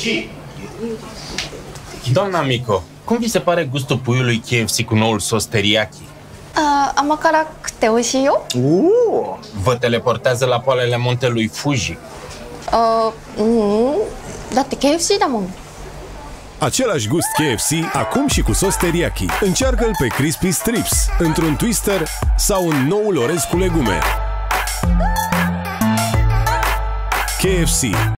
Doamna Mico, cum vi se pare gustul puiului KFC cu noul sos teriyaki? 甘辛くて美味しいよ。 Vă teleportează la poalele muntelui Fuji? だって KFC だもん。 Același gust KFC, acum și cu sos teriyaki. Încearcă-l pe Crispy Strips, într-un twister sau în noul orez cu legume. KFC.